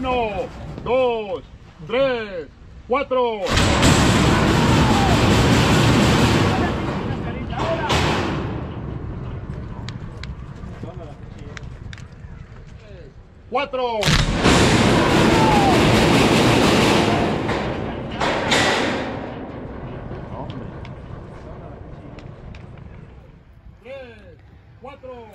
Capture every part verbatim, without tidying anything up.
Uno, dos, tres, cuatro. Cuatro. Tres, cuatro.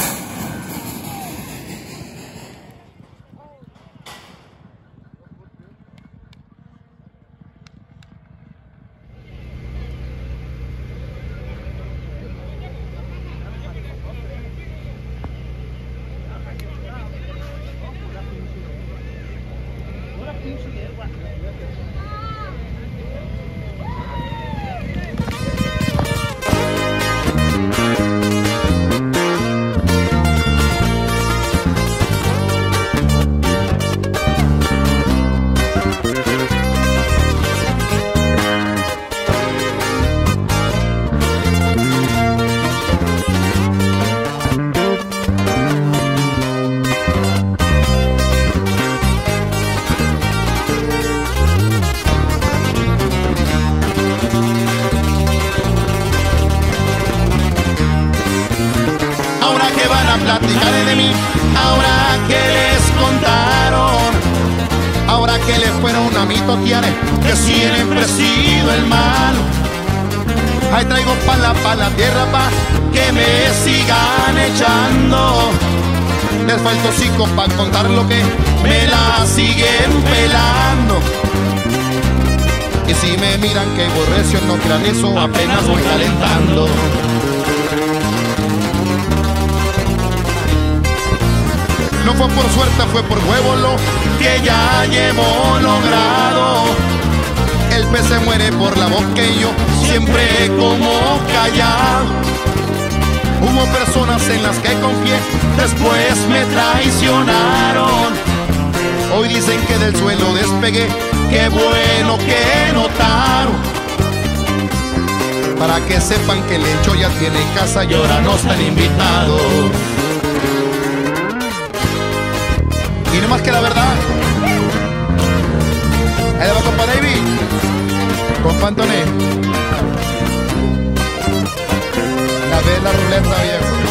Platicar de mí, ahora que les contaron, ahora que les fueron a mitotear, que siempre he sido el malo. Ahí traigo pala pa' la tierra pa' que me sigan echando. Les falta hocico pa' contar lo que me la siguen pelando. Y si me miran que borrecio, no crean eso, apenas voy calentando. No fue por suerte, fue por huevo lo que ya llevo logrado. El pez se muere por la boca y yo siempre como callado. Hubo personas en las que confié, después me traicionaron. Hoy dicen que del suelo despegué, qué bueno que notaron. Para que sepan que el Lencho ya tiene casa y ahora no están invitados. Y no más que la verdad. Ahí va compa David, compa Antoné. La ve la ruleta, viejo.